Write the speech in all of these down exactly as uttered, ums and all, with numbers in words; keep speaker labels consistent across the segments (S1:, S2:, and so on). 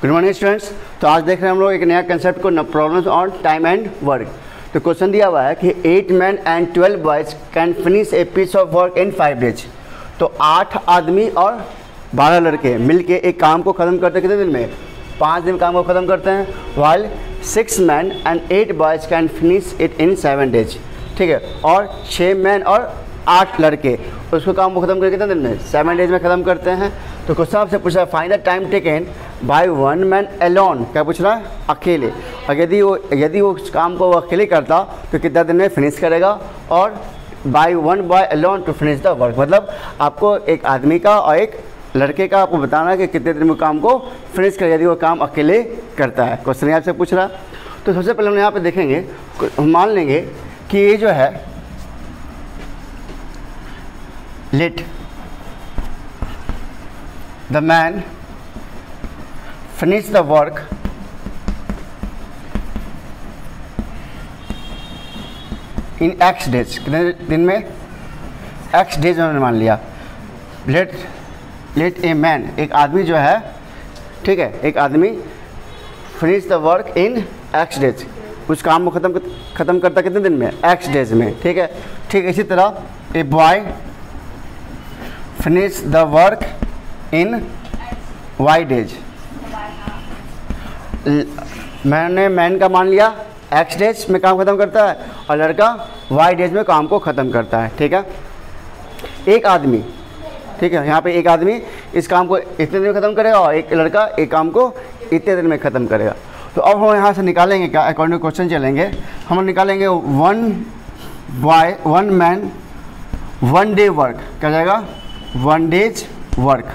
S1: Good morning students. तो आज देख रहे हैं हम लोग एक नया कंसेप्ट को, problems on time and work. तो क्वेश्चन दिया हुआ है कि eight man and twelve boys can finish a piece of work in five days. तो आठ आदमी और बारह लड़के मिलके एक काम को ख़त्म करते कितने दिन में? पाँच दिन काम को ख़त्म करते हैं। While six man and eight boys can finish it in seven days. ठीक है। और छः मैन और आठ लड़के उसको काम को ख़त्म करके कितने दिन में? सेवन डेज में ख़त्म करते हैं। तो क्वेश्चन आपसे पूछा है find the time taken by one man alone. क्या पूछ रहा है? अकेले। और यदि वो यदि वो उस काम को वो अकेले करता तो कितना दिन में फिनिश करेगा? और by one boy alone to finish the work, मतलब आपको एक आदमी का और एक लड़के का आपको बताना है कि कितने दिन में काम को फिनिश करेगा यदि वो काम अकेले करता है। क्वेश्चन आपसे पूछ रहा। तो सबसे पहले हम यहाँ पे देखेंगे, हम मान लेंगे कि ये जो है let the man finish the work in X days. कितने दिन में? एक्स डेज में मान लिया। लेट लेट ए मैन, एक आदमी जो है, ठीक है, एक आदमी finish the work in X days, उस काम को ख़त्म ख़त्म करता कितने दिन में? एक्स डेज में। ठीक है। ठीक इसी तरह a boy finish the work in Y days. मैंने मैन का मान लिया एक्स डेज में काम ख़त्म करता है और लड़का वाई डेज में काम को ख़त्म करता है। ठीक है। एक आदमी, ठीक है, यहाँ पे एक आदमी इस काम को इतने दिन में ख़त्म करेगा और एक लड़का एक काम को इतने दिन में ख़त्म करेगा। तो अब हम यहाँ से निकालेंगे क्या? अकॉर्डिंग टू क्वेश्चन चलेंगे, हम निकालेंगे one boy one man one day work. क्या जाएगा? One day's work.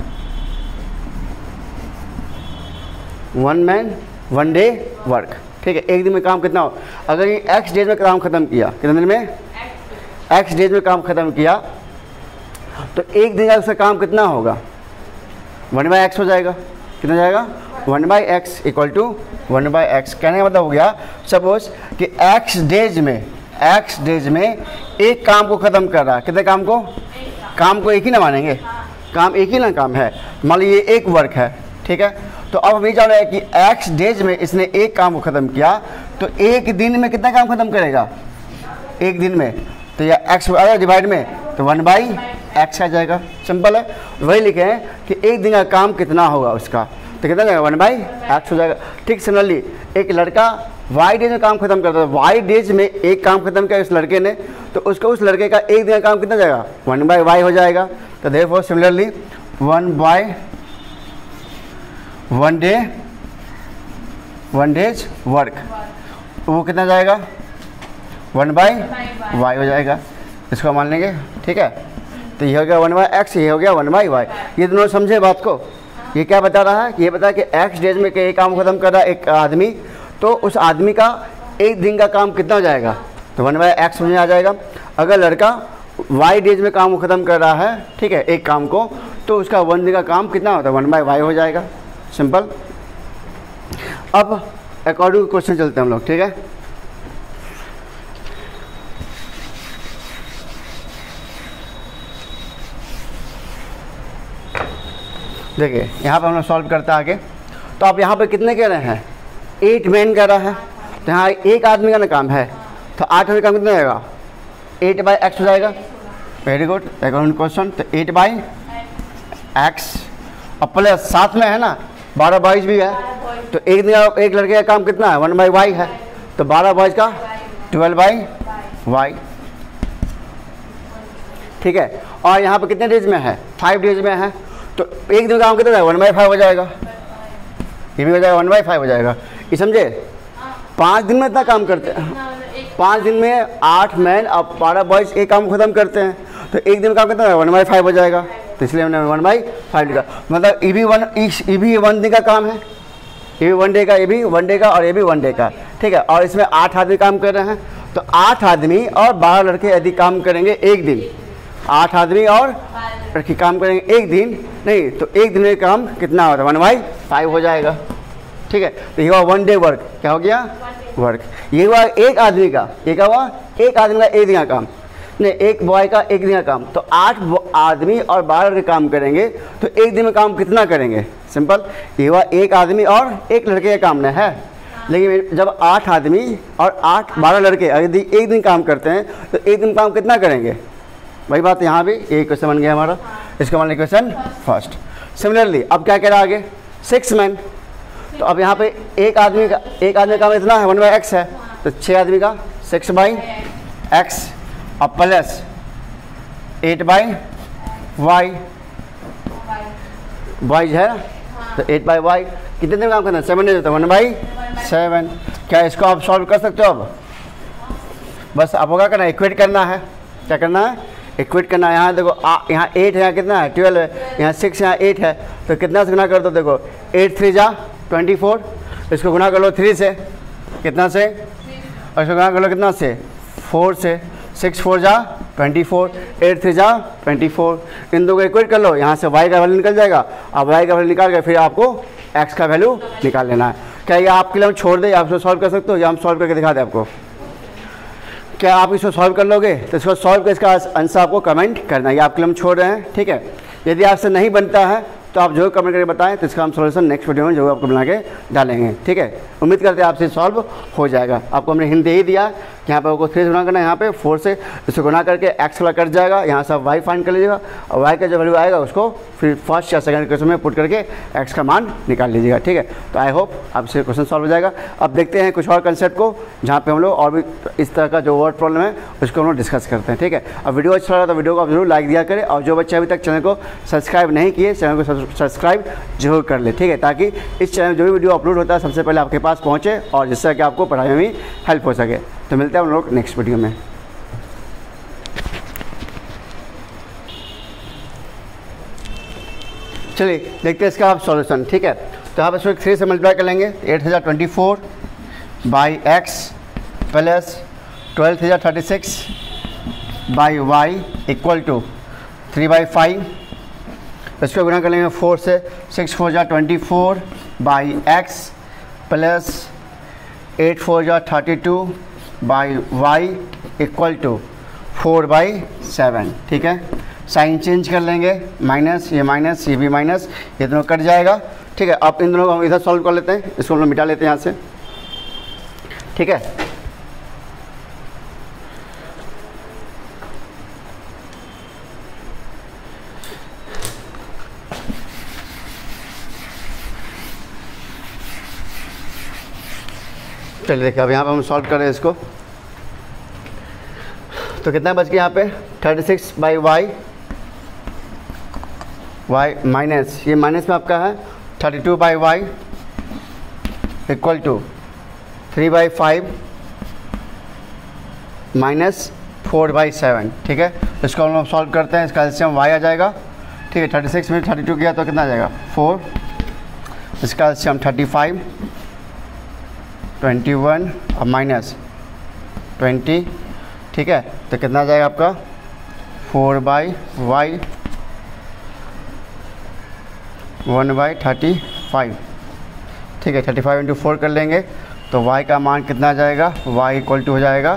S1: One man one day work. ठीक है। एक दिन में काम कितना हो? अगर ये एक्स डेज में काम ख़त्म किया, कितने दिन में? एक्स डेज में काम ख़त्म किया तो एक दिन का उसका काम कितना होगा? वन बाई एक्स हो जाएगा। कितना जाएगा? One by x equal to one by X. कहने का मतलब हो गया, सपोज कि एक्स डेज में एक्स डेज में एक काम को ख़त्म कर रहा है। कितने काम को? काम को एक ही ना मानेंगे, काम एक ही ना काम है। मान लीजिए एक वर्क है। ठीक है। तो अब हम ये जान रहे हैं कि एक्स डेज में इसने एक काम को ख़त्म किया तो एक दिन में कितना काम ख़त्म करेगा? एक दिन में। तो या एक्स आएगा डिवाइड में तो वन बाई एक्स आ जाएगा। सिंपल है। वही लिखे हैं कि एक दिन का काम कितना होगा उसका, तो कितना जाएगा? वन बाई एक्स हो जाएगा। ठीक। सिमिलरली एक लड़का वाई डेज में काम खत्म करता है, वाई डेज में एक काम खत्म किया उस लड़के ने, तो उसका उस लड़के का एक दिन का काम कितना जाएगा? वन बाई वाई हो जाएगा। तो therefore similarly one by one day one day's work, वो कितना जाएगा? वन बाई वाई हो जाएगा। इसको मान लेंगे। ठीक है। तो ये हो गया वन बाई एक्स, ये हो गया वन बाई वाई। ये दोनों समझे बात को? ये क्या बता रहा है? ये बता है कि एक्स डेज में एक काम खत्म कर रहा है एक आदमी, तो उस आदमी का एक दिन का काम कितना हो जाएगा? तो वन बाई एक्स में आ जाएगा। अगर लड़का वाई डेज में काम ख़त्म कर रहा है, ठीक है, एक काम को, तो उसका वन दिन का काम कितना होता है? वन बाई वाई हो जाएगा। सिंपल। अब अकॉर्डिंग टू क्वेश्चन चलते हैं हम लोग। ठीक है। देखिए यहाँ पे हम लोग सॉल्व करते हैं आगे। तो आप यहाँ पे कितने कह रहे हैं? एट मैन कह रहा है। तो यहाँ एक आदमी का ना काम है, तो आठ आदमी का काम कितना जाएगा? एट बाई एक्स हो जाएगा। Very good. अकॉर्डिंग क्वेश्चन तो एट बाई एक्स और प्लस साथ में है ना बारह बॉयज भी है, तो एक दिन का एक लड़के का काम कितना है? वन बाई वाई है। तो बारह बॉयज का ट्वेल्व बाई वाई। ठीक है। और यहाँ पे कितने डेज में है? फाइव डेज में है। तो एक दिन का काम कितना है? वन बाई फाइव हो जाएगा। ये भी हो जाएगा, वन बाई फाइव हो जाएगा। ये समझे? पाँच दिन में इतना काम करते हैं। पाँच दिन में आठ मैन और बारह बॉयज एक काम ख़त्म करते हैं, तो एक दिन का काम कितना है? वन बाई फाइव हो जाएगा। तो इसलिए हमने वन बाई फाइव लिखा। मतलब ये भी वन ये भी वन दिन का काम है, ये भी वन डे का, ये भी वन डे का और ये भी वन डे का। ठीक है। और इसमें आठ आदमी काम कर रहे हैं, तो आठ आदमी और बारह लड़के यदि काम करेंगे एक दिन, आठ आदमी और लड़के काम करेंगे एक दिन, नहीं तो एक दिन में काम कितना होता है? वन बाई फाइव हो जाएगा। ठीक है। तो ये हुआ वन डे वर्क। क्या हो गया? वर्क। ये हुआ एक आदमी का, ये क्या हुआ? एक आदमी का एक दिन का काम। नहीं, एक बॉय का एक दिन का काम, तो आठ आदमी और बारह लड़के काम करेंगे तो एक दिन में काम कितना करेंगे? सिंपल, ये हुआ एक आदमी और एक लड़के का काम ना है। लेकिन जब आठ आदमी और आठ बारह लड़के यदि एक दिन काम करते हैं तो एक दिन काम कितना करेंगे? वही बात यहाँ भी एक क्वेश्चन बन गया हमारा, इसका मान लिया क्वेश्चन फर्स्ट। सिमिलरली अब क्या कह रहा है आगे, सिक्स मैन, तो अब यहाँ पे एक आदमी का एक आदमी का काम इतना है, वन बाई एक्स है, तो छः आदमी का सिक्स बाई एक्स अब plus eight by Y, Y है ना, तो एट बाई वाई कितने दिन काम करना है? सेवन डेज, तो वन बाई सेवन। क्या इसको आप सॉल्व कर सकते हो? अब बस आपको क्या करना है, इक्वेट करना है। क्या करना है? इक्वेट करना है। यहाँ देखो यहाँ एट है, यहाँ कितना है? ट्वेल्व है, यहाँ सिक्स, यहाँ एट है, तो कितना से गुना कर दो? देखो एट थ्री जा ट्वेंटी फोर, इसको गुना कर लो थ्री से, कितना से? और इसको गुना कर लो कितना से? फोर से। सिक्स फोर जा ट्वेंटी फोर, एट थ्री जा ट्वेंटी फोर, इन दो को इक्वेट कर लो, यहाँ से y का वैल्यू निकल जाएगा। अब y का वैल्यू निकाल के फिर आपको x का वैल्यू निकाल लेना है। क्या ये आपके लिए हम छोड़ दें, आप इसको सॉल्व कर सकते हो या हम सॉल्व करके दिखा दें आपको? क्या आप इसको सॉल्व कर लोगे? तो इसको सॉल्व कर इसका आंसर आपको कमेंट करना है, ये आपके लिए हम छोड़ रहे हैं, ठीक है। यदि आपसे नहीं बनता है तो आप जो कमेंट करके बताएं, तो इसका हम सॉल्यूशन नेक्स्ट वीडियो में जो आपको बना के डालेंगे, ठीक है। उम्मीद करते हैं आपसे सॉल्व हो जाएगा। आपको हमने हिंदी ही दिया कि यहाँ पे आपको थ्री से गुना करना है, यहाँ पे फोर से इसको गुना करके एक्स वाला कट जाएगा, यहाँ से आप वाई फाइंड कर लीजिएगा और वाई का जो वैल्यू आएगा उसको फिर फर्स्ट या सेकंड क्वेश्चन में पुट करके एक्स का मान निकाल लीजिएगा, ठीक है। तो आई होप आपसे क्वेश्चन सॉल्व हो जाएगा। अब देखते हैं कुछ और कंसेप्ट को जहाँ पे हम लोग और भी इस तरह का जो वर्ड प्रॉब्लम है उसको हम लोग डिस्कस करते हैं, ठीक है। अब वीडियो अच्छा लगा तो वीडियो को आप जरूर लाइक दिया करें, और जो बच्चे अभी तक चैनल को सब्सक्राइब नहीं किए चैनल को सब्सक्राइब जरूर कर ले, ठीक है, ताकि इस चैनल में जो भी वीडियो अपलोड होता है सबसे पहले आपके पास पहुँचे और जिससे कि आपको पढ़ाई में भी हेल्प हो सके। तो मिलते हैं हम लोग नेक्स्ट वीडियो में। चलिए देखते हैं इसका आप सॉल्यूशन, ठीक है। तो आप इसको थ्री से मल्टीप्लाई कर लेंगे, एट हज़ार twenty four by x plus twelve हज़ार thirty six by y equal to three by five. इसको गुना कर लेंगे फोर से, सिक्स फोर हज़ार twenty four by x plus eight four हज़ार thirty two by y equal to four by seven, ठीक है। साइन चेंज कर लेंगे, माइनस ये माइनस ये भी माइनस, ये दोनों कट जाएगा, ठीक है। अब इन दोनों को हम इधर सॉल्व कर लेते हैं, इसको हम लोग मिटा लेते हैं यहाँ से, ठीक है। चलिए देखिए अब यहाँ पे हम सॉल्व करें इसको, तो कितना बच गया यहाँ पे? Thirty six by Y, y minus ये माइनस में आपका है thirty two by y equal to three by five minus four by seven, ठीक है। इसको हम लोग सॉल्व करते हैं, इसका एलसीएम वाई आ जाएगा, ठीक है। थर्टी सिक्स में थर्टी टू किया तो कितना आ जाएगा? फोर, इसका LCM thirty five, twenty one और माइनस ट्वेंटी, ठीक है। तो कितना आ जाएगा आपका? Four by y one by thirty five, ठीक है। थर्टी फाइव इंटू फोर कर लेंगे तो y का मान कितना आ जाएगा? y इक्वल टू हो जाएगा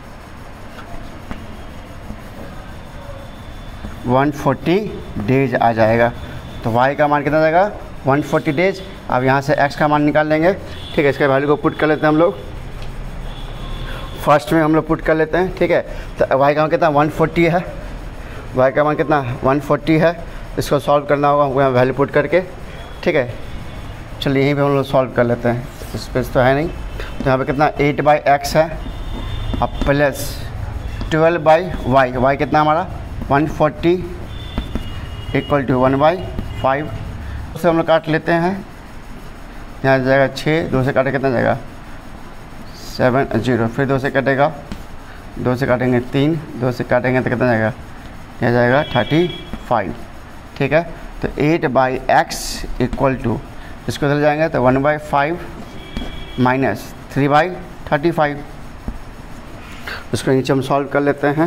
S1: वन फोर्टी डेज आ जाएगा। तो y का मान कितना आ जाएगा? One fortieth. अब यहाँ से x का मान निकाल लेंगे, ठीक है। इसके वैल्यू को पुट कर लेते हैं हम लोग, फर्स्ट में हम लोग पुट कर लेते हैं, ठीक है। तो y का मान कितना? वन फोर्टी है, y का मान कितना? वन फोर्टी है। इसको सॉल्व करना होगा हमको यहाँ वैल्यू पुट करके, ठीक है। चलिए यहीं पे हम लोग सॉल्व कर लेते हैं, स्पेस तो है नहीं। तो यहाँ पे कितना? एट बाई एक्स है, अब plus twelve by Y, y कितना हमारा? One forty equal to one by five. उससे हम लोग काट लेते हैं, यहाँ जाएगा छः, दो से काटे कितना जाएगा? सेवन जीरो, फिर दो से कटेगा, दो से काटेंगे तीन, दो से काटेंगे तो कितना जाएगा? यह जाएगा थर्टी फाइव, ठीक है। तो eight by x equal to, इसको इधर जाएंगे तो one by five minus three by thirty five. इसको नीचे हम सॉल्व कर लेते हैं,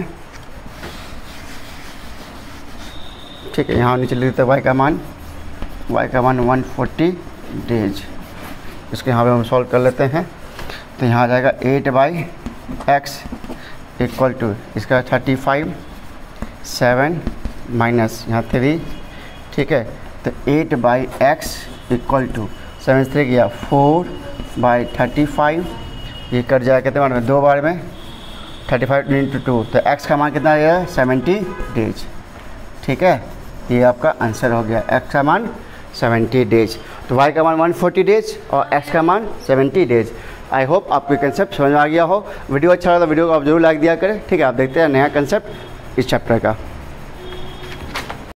S1: ठीक है। यहाँ नीचे लिख देते हैं वाई का मान, वाई का मान वन फोर्टी डेज। इसको यहाँ पे हम सॉल्व कर लेते हैं, तो यहाँ आ जाएगा eight by x equal to इसका थर्टी फाइव, सेवन माइनस यहाँ थ्री, ठीक है, तो eight by x equal to seven three गया फोर बाई थर्टी फाइव, ये कट जाएगा कितने बार में, दो बार में, थर्टी फाइव इंटू टू, तो एक्स का मान कितना आएगा, सेवेंटी डेज। ठीक है, ये आपका आंसर हो गया, एक्स का मान सेवेंटी डेज, तो वाई का मान वन फोर्टी डेज और एक्स का मान सेवेंटी डेज। आई होप आपको कंसेप्ट समझ में आ गया हो। वीडियो अच्छा लगा तो वीडियो को आप जरूर लाइक दिया करें। ठीक है, आप देखते हैं नया कंसेप्ट इस चैप्टर का।